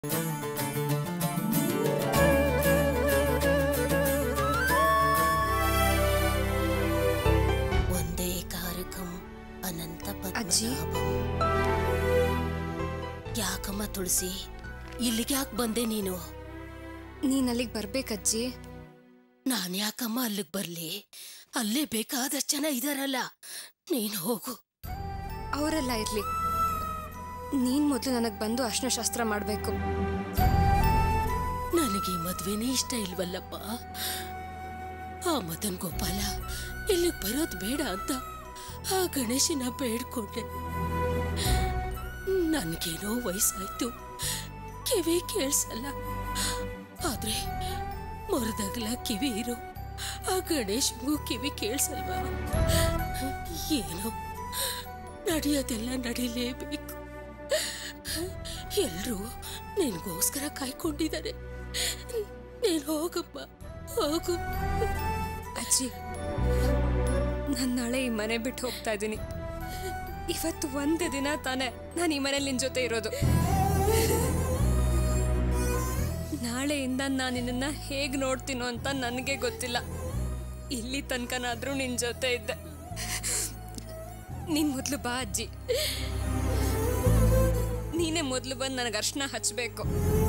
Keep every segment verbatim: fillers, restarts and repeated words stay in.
ಒಂದೇ ಕಾರಕಂ ಅನಂತ ಅಜ್ಜಿ ಯಾಕಮ್ಮ ತುಳಸಿ ಇಲ್ಲಿಗೆ ಯಾಕೆ ಬಂದೆ ನೀನು? ನೀನ್ ಅಲ್ಲಿಗೆ ಬರ್ಬೇಕಜ್ಜಿ. ನಾನು ಯಾಕಮ್ಮ ಅಲ್ಲಿಗೆ ಬರ್ಲಿ? ಅಲ್ಲೇ ಬೇಕಾದಷ್ಟು ಜನ ಇದಾರಲ್ಲ, ನೀನು ಹೋಗು. ಅವರೆಲ್ಲ ಇರ್ಲಿ, ನೀನ್ ಮೊದಲು ನನಗ್ ಬಂದು ಅರ್ಶನ ಶಾಸ್ತ್ರ ಮಾಡ್ಬೇಕು. ನನಗೆ ಮದ್ವೆನೇ ಇಷ್ಟ ಇಲ್ವಲ್ಲಪ್ಪ. ಆ ಮದನ್ ಗೋಪಾಲ ಇಲ್ಲಿಗೆ ಬರೋದು ಬೇಡ ಅಂತ ಆ ಗಣೇಶನ ಬೇಡ್ಕೊಂಡೆ. ನನ್ಗೇನೋ ವಯಸ್ಸಾಯ್ತು, ಕಿವಿ ಕೇಳಿಸಲ್ಲ. ಆದ್ರೆ ಮರದಾಗಲ ಕಿವಿ ಇರೋ ಆ ಗಣೇಶನಿಗೂ ಕಿವಿ ಕೇಳಿಸಲ್ವಾ? ಏನೋ ನಡೆಯೋದೆಲ್ಲ ನಡೀಲೇಬೇಕು. ಎಲ್ರೂ ನಿನ್ಗೋಸ್ಕರ ಕಾಯ್ಕೊಂಡಿದ್ದಾರೆ. ನೀನು ಹೋಗಪ್ಪ, ಹೋಗು. ಅಜ್ಜಿ, ನಾನು ನಾಳೆ ಈ ಮನೆ ಬಿಟ್ಟು ಹೋಗ್ತಾ ಇದ್ದೀನಿ. ಇವತ್ತು ಒಂದೇ ದಿನ ತಾನೆ ನಾನು ಈ ಮನೇಲಿ ನಿನ್ ಜೊತೆ ಇರೋದು. ನಾಳೆಯಿಂದ ನಾನು ನಿನ್ನ ಹೇಗ್ ನೋಡ್ತೀನೋ ಅಂತ ನನಗೆ ಗೊತ್ತಿಲ್ಲ. ಇಲ್ಲಿ ತನಕನಾದ್ರೂ ನಿನ್ ಜೊತೆ ಇದ್ದೆ. ನೀನ್ ಮೊದ್ಲು ಬಾ ಅಜ್ಜಿ. ನೀನೇ ಮೊದ್ಲು ಬಂದು ನನಗೆ ಅರ್ಶನ ಹಚ್ಚಬೇಕು.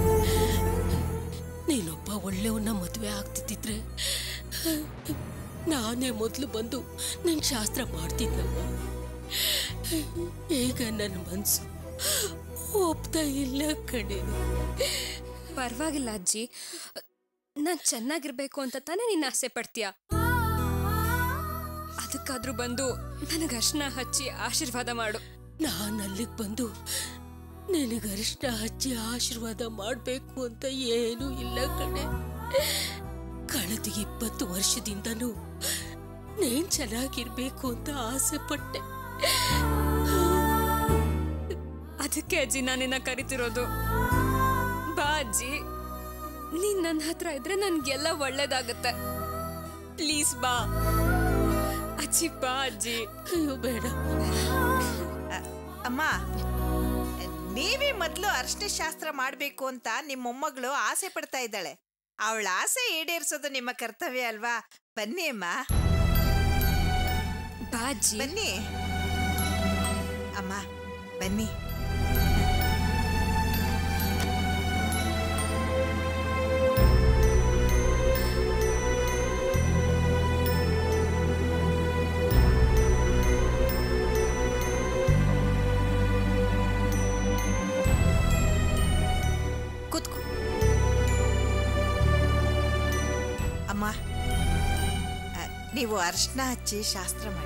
ನೀನೊಬ್ಬ ಒಳ್ಳೆಯವನ್ನ ಮದುವೆ ಆಗ್ತಿದ್ದಿದ್ರೆ ನಾನೇ ಮೊದಲು ಬಂದು ನಿನ್ ಶಾಸ್ತ್ರ ಮಾಡ್ತಿದ್ದಮ್ಮ. ಈಗ ನನ್ನ ಮನ್ಸು ಒಪ್ತಾ ಇಲ್ಲ ಕಣೆ. ಪರವಾಗಿಲ್ಲ ಅಜ್ಜಿ, ನಾನ್ ಚೆನ್ನಾಗಿರ್ಬೇಕು ಅಂತ ತಾನೇ ನೀನ್ ಆಸೆ ಪಡ್ತೀಯ. ಅದಕ್ಕಾದ್ರೂ ಬಂದು ನನಗೆ ಅರ್ಶನ ಹಚ್ಚಿ ಆಶೀರ್ವಾದ ಮಾಡು. ನಾನು ಅಲ್ಲಿಗೆ ಬಂದು ನಿನಗೆ ಅರಿಶಿನ ಹಚ್ಚಿ ಆಶೀರ್ವಾದ ಮಾಡಬೇಕು ಅಂತ ಏನೂ ಇಲ್ಲ ಕಣೆ. ಕಳೆದ ಇಪ್ಪತ್ತು ವರ್ಷದಿಂದನೂ ನೀನ್ ಚೆನ್ನಾಗಿರ್ಬೇಕು ಅಂತ ಆಸೆ ಪಟ್ಟೆ. ಅದಕ್ಕೆ ಅಜ್ಜಿ ನಾನಿನ್ನ ಕರಿತಿರೋದು. ಬಾ ಅಜ್ಜಿ, ನೀನ್ ನನ್ನ ಹತ್ರ ಇದ್ರೆ ನನ್ಗೆಲ್ಲ ಒಳ್ಳೇದಾಗತ್ತೆ. ಪ್ಲೀಸ್ ಬಾ ಅಜ್ಜಿ, ಬಾ ಅಜ್ಜಿ. ಅಯ್ಯೋ ಬೇಡ ಅಮ್ಮ, ನೀವೇ ಮೊದಲು ಅರ್ಶನ ಶಾಸ್ತ್ರ ಮಾಡಬೇಕು ಅಂತ ನಿಮ್ಮ ಮೊಮ್ಮಗಳು ಆಸೆ ಪಡ್ತಾ ಇದ್ದಾಳೆ. ಅವಳ ಆಸೆ ಈಡೇರಿಸೋದು ನಿಮ್ಮ ಕರ್ತವ್ಯ ಅಲ್ವಾ? ಬನ್ನಿ ಅಮ್ಮ, ಬಾ ಅಜ್ಜಿ. ಬನ್ನಿ ಅಮ್ಮ, ಬನ್ನಿ. ಕೂತ್ಕೋ ಅಮ್ಮ. ನೀವು ಅರ್ಶನ ಹಚ್ಚಿ ಶಾಸ್ತ್ರ ಮಾಡಿ.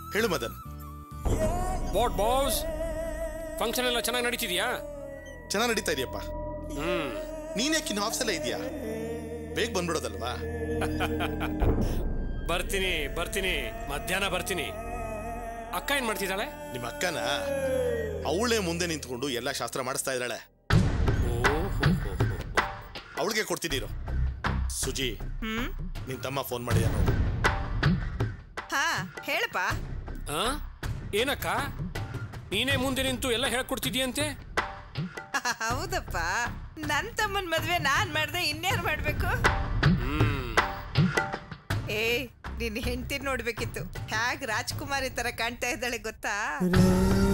ಹೇಳು ಮದನ್. ವಾಟ್ ಬಾಸ್, ಫಂಕ್ಷನ್ ಎಲ್ಲ ಚೆನ್ನಾಗಿ ನಡೀತಿದ್ಯಾ? ಚೆನ್ನಾಗಿ ನಡೀತಾ ಇದೆಯಪ್ಪ. ಹ್ಮ್ ನೀನ್ ಯಾಕೆ ಇನ್ನು ಆಫೀಸಲ್ಲೇ ಇದೆಯಾ? ಬೇಗ ಬಂದ್ಬಿಡೋದಲ್ವಾ? ಬರ್ತೀನಿ ಬರ್ತೀನಿ, ಮಧ್ಯಾಹ್ನ ಬರ್ತೀನಿ. ಅಕ್ಕ ಏನ್ ಮಾಡ್ತಿದ್ದಾಳೆ? ನಿಮ್ಮ ಅಕ್ಕನ ಅವಳೇ ಮುಂದೆ ನಿಂತ್ಕೊಂಡು ಎಲ್ಲ ಶಾಸ್ತ್ರ ಮಾಡಿಸ್ತಾ ಇದ್ದಾಳೆ. ಅವಳಿಗೆ ಕೊಡ್ತಿದ್ದೀರೋ. ಸುಜಿ, ನಿನ್ ತಮ್ಮ ಫೋನ್ ಮಾಡಿದ ನೋಡು. ಹಾ ಹೇಳಪ್ಪ. ಆ ಏನಕ್ಕ, ನೀನೇ ಮುಂದೆ ನಿಂತು ಎಲ್ಲ ಹೇಳ್ಕೊಡ್ತಿದ್ಯಂತೆ? ಹೌದಪ್ಪ, ನನ್ ತಮ್ಮನ್ ಮದ್ವೆ ನಾನ್ ಮಾಡ್ದೆ, ಇನ್ಯಾರು ಮಾಡ್ಬೇಕು? ಏ, ನಿನ್ ಹೆಂಡತಿ ನೋಡ್ಬೇಕಿತ್ತು, ಹ್ಯಾಗ್ ರಾಜ್ಕುಮಾರಿ ತರ ಕಾಣ್ತಾ ಇದ್ದಾಳೆ ಗೊತ್ತಾ?